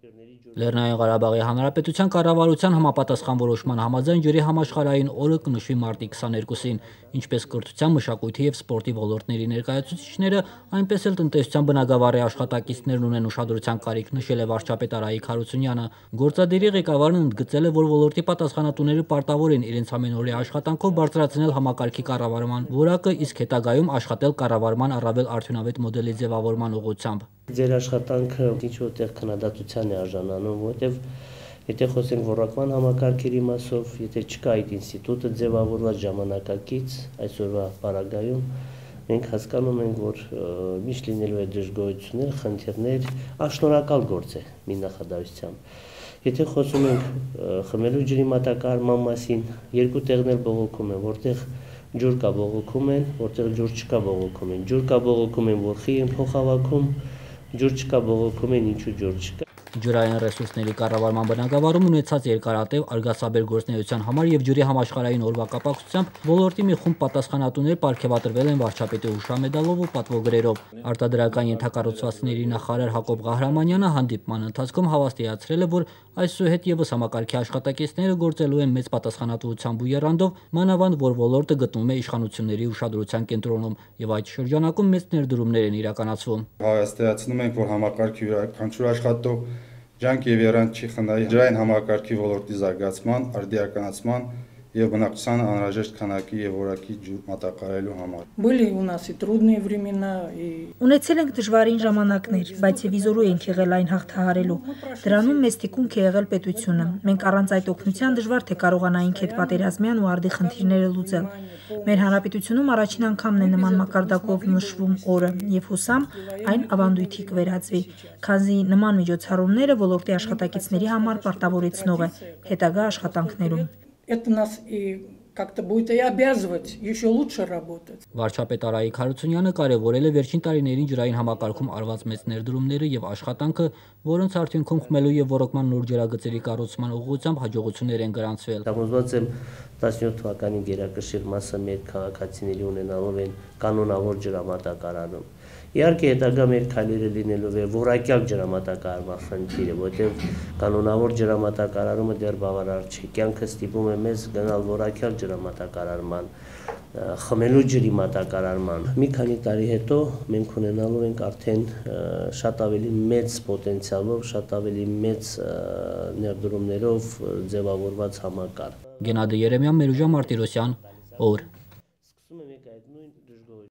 Լեռնային Ղարաբաղի Հանրապետության կառավարության համապատասխան որոշման համաձայն ջրի համաշխարհային օրը կնշվի մարտի 22-ին, ինչպես կրթության, մշակույթի և սպորտի ոլորտների ներկայացուցիչները, այնպես էլ տնտեսության բնագավառի աշխատակիցներն ունեն ուշադրության կարիք, նշել է վարչապետ Արայիկ Հարությունյանը։ Գործադիրի ղեկավարն ընդգծել է, որ ոլորտի պատասխանատուները պարտավոր են իրենց ամենօրյա աշխատանքով բարձրացնել համակարգի կառավարման որակը, իսկ հետագայում աշխատել կառավարման առավել արդյունավետ մոդելի ձևավորման ուղղությամբ։ Ձեր աշխատանքը ինչ որտեղ քննադատության է արժանանում, որտեղ եթե խոսենք ռոռակման համակարգերի մասով, եթե չկա այդ ինստիտուտը ձևավորված ժամանակակից այսօրվա պարագայում, մենք հասկանում ենք, որ միշտ լինելու է դժգոհություններ, խնդիրներ, աշնորհակալ գործ է մի նախադասությամբ։ Եթե խոսում ենք խմելու ջրի մատակարարման մասին, երկու տեղն էլ բողոքում են, որտեղ ջուր կա բողոքում են, որտեղ ջուր չկա բողոքում են, ջուր կա բողոքում են, որ խի են փոխհավաքում, ջուր չկա բողոքում են, ինչու ջուր չկա։ Ջրային ռեսուրսների կառավարման բնագավառում ունեցած երկարատև արգասաբեր գործունեության համար և ջրի համաշխարհային օրվա կապակցությամբ ոլորտի մի խումբ պատասխանատուներ պարգևատրվել են վարչապետի հուշամեդալով ու պատվոգրերով։ Արտադրական ենթակառուցվածքների նախարար Հակոբ Ղահրամանյանը հանդիպման ընթացքում հավաստիացրել է, որ այսուհետ ևս համակարգի աշխատակիցները գործելու են մեծ պատասխանատվությամբ ու եռանդով, մանավանդ որ ոլորտը գտնվում է իշխանությունների ուշադրության կենտրոնում և այդ շրջանակում մեծ ներդրումներ են իրականացվում։ Հավաստիացնում ենք, որ համակարգի յուրաքանչյուր աշխատող ջանք եւ եռանդ չի խնայ ջրային համակարգի ոլորտի զարգացման, արդիականացման եւ բնակչության անհրաժեշտ քանակի եւ որակի ջուր մատակարարելու համար։ Ունեցել ենք դժվարին ժամանակներ, բայց եւ իզորու ենք եղել այն հաղթահարելու։ Դրանում մեծ թիկունք է եղել պետությունը։ Մենք առանց այդ օգնության դժվար թե կարողանայինք այդ պատերազմյան ու արդի խնդիրները լուծել։ Մեր հանրապետությունում առաջին անգամն է նման մակարդակով նշվում օրը եւ հուսամ այն ավանդույթի կվերածվի, քանզի նման միջոցառումները ոլորտի աշխատակիցների համար պարտավորեցնող է հետագա աշխատանքներում։ Это нас и как-то будет и обязывать еще лучше работать. Վարչապետ Արայիկ Հարությունյանը կարևորել է վերջին տարիներին ջրային համակարգում արված մեծ ներդրումները եւ աշխատանքը, որոնց արդյունքում խմելու եւ ոռոգման նոր ջրագծերի կառուցման ուղղությամբ հաջողություններ են գրանցվել։ Համոզված եմ 17 թվականի գերակշիռ մասը մեր քաղաքացիների ունենալով են կանոնավոր ջրամատակարարում։ Իհարկե հետագա մեր քայլերը լինելով է որակյալ ջրամատակարարման խնդիրը, որտեղ կանոնավոր ջրամատակարարումը դեռ բավարար չէ։ Կյանքը ստիպում է մեզ գնալ որակյալ ջրամատակարարման, խմելու ջրի մատակարարման։ Մի քանի տարի հետո մենք ունենալու ենք արդեն շատ ավելի մեծ պոտենցիալով, շատ ավելի մեծ ներդրումներով ձևավորված համակարգ։ Գենադի Երեմյան, Մերուժա Մարտիրոսյան, օր։